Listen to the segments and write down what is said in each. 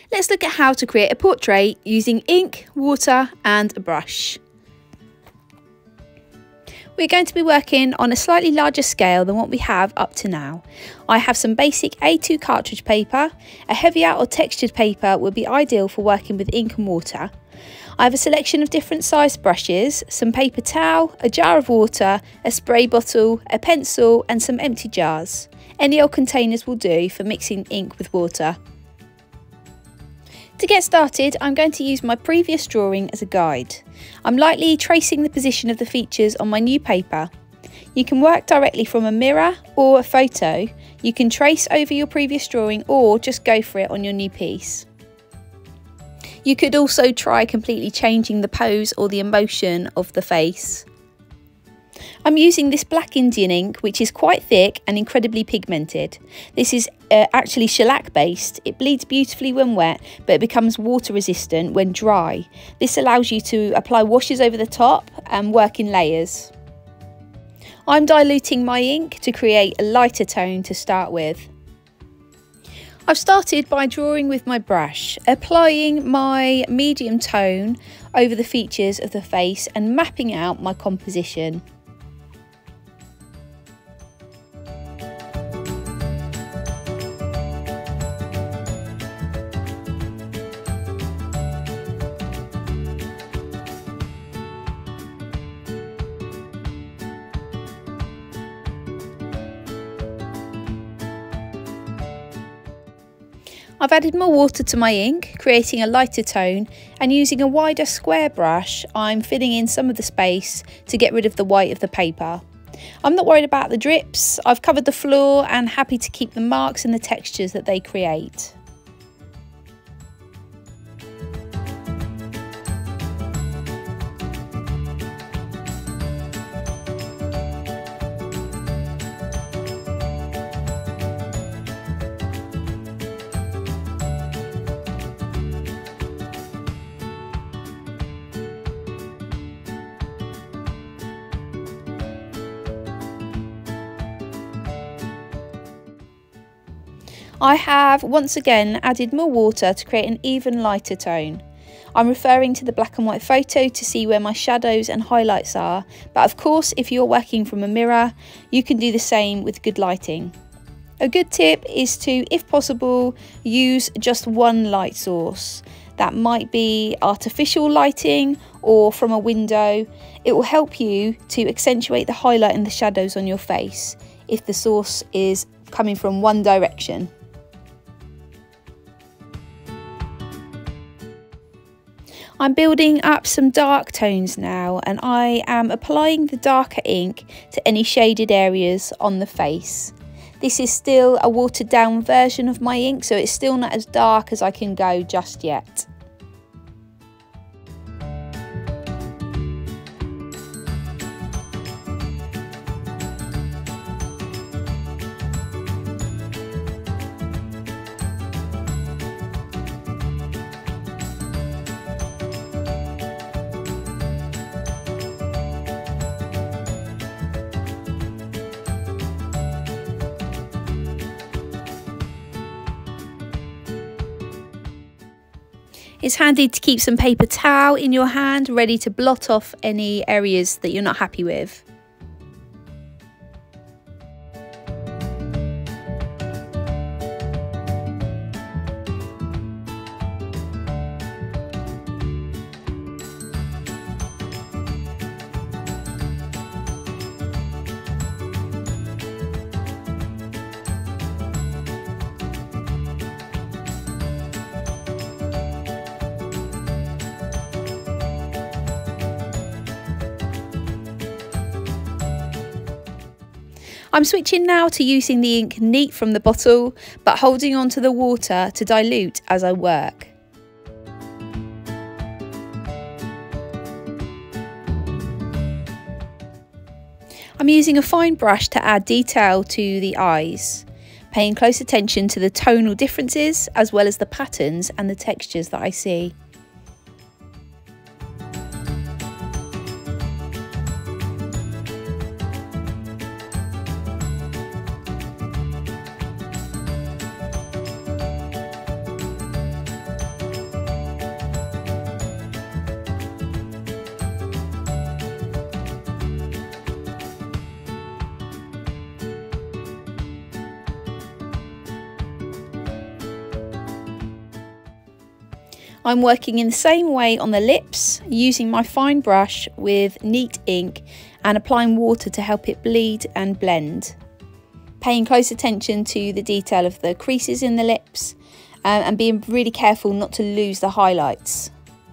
Let's look at how to create a portrait using ink, water and a brush. We're going to be working on a slightly larger scale than what we have up to now. I have some basic A2 cartridge paper. A heavier or textured paper would be ideal for working with ink and water. I have a selection of different sized brushes, some paper towel, a jar of water, a spray bottle, a pencil and some empty jars. Any old containers will do for mixing ink with water. To get started, I'm going to use my previous drawing as a guide. I'm lightly tracing the position of the features on my new paper. You can work directly from a mirror or a photo. You can trace over your previous drawing or just go for it on your new piece. You could also try completely changing the pose or the emotion of the face. I'm using this black Indian ink, which is quite thick and incredibly pigmented. This is actually shellac based. It bleeds beautifully when wet, but it becomes water resistant when dry. This allows you to apply washes over the top and work in layers. I'm diluting my ink to create a lighter tone to start with. I've started by drawing with my brush, applying my medium tone over the features of the face and mapping out my composition. I've added more water to my ink, creating a lighter tone, and using a wider square brush, I'm filling in some of the space to get rid of the white of the paper. I'm not worried about the drips. I've covered the floor and happy to keep the marks and the textures that they create. I have once again added more water to create an even lighter tone. I'm referring to the black and white photo to see where my shadows and highlights are, but of course if you're working from a mirror, you can do the same with good lighting. A good tip is to, if possible, use just one light source. That might be artificial lighting or from a window. It will help you to accentuate the highlight and the shadows on your face if the source is coming from one direction. I'm building up some dark tones now, and I am applying the darker ink to any shaded areas on the face. This is still a watered down version of my ink, so it's still not as dark as I can go just yet. It's handy to keep some paper towel in your hand, ready to blot off any areas that you're not happy with. I'm switching now to using the ink neat from the bottle, but holding on to the water to dilute as I work. I'm using a fine brush to add detail to the eyes, paying close attention to the tonal differences as well as the patterns and the textures that I see. I'm working in the same way on the lips, using my fine brush with neat ink and applying water to help it bleed and blend. Paying close attention to the detail of the creases in the lips and being really careful not to lose the highlights.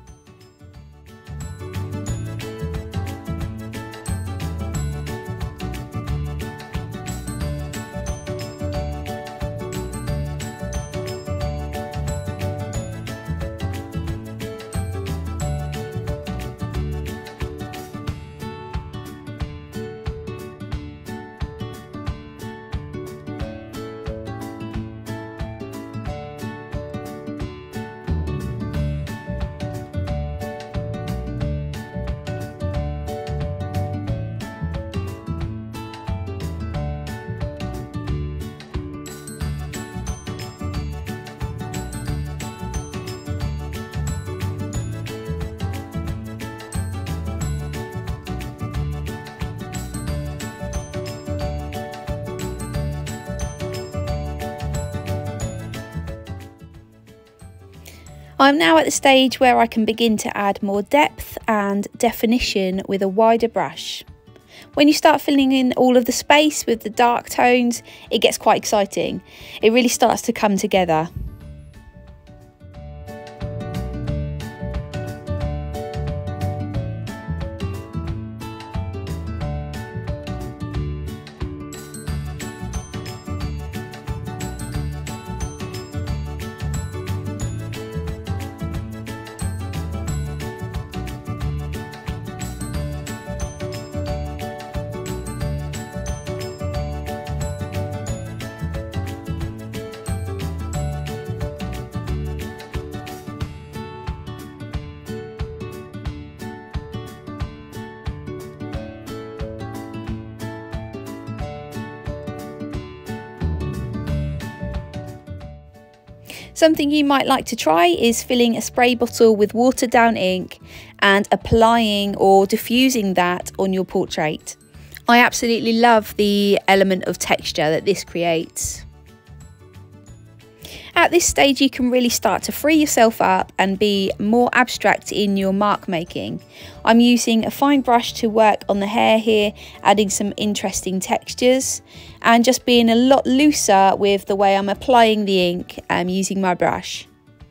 I'm now at the stage where I can begin to add more depth and definition with a wider brush. When you start filling in all of the space with the dark tones, it gets quite exciting. It really starts to come together. Something you might like to try is filling a spray bottle with watered down ink and applying or diffusing that on your portrait. I absolutely love the element of texture that this creates. At this stage you can really start to free yourself up and be more abstract in your mark making. I'm using a fine brush to work on the hair here, adding some interesting textures and just being a lot looser with the way I'm applying the ink using my brush.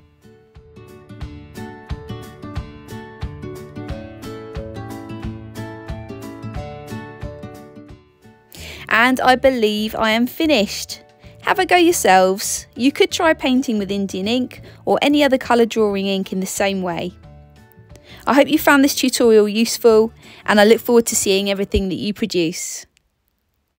And I believe I am finished. Have a go yourselves. You could try painting with Indian ink or any other colour drawing ink in the same way. I hope you found this tutorial useful and I look forward to seeing everything that you produce.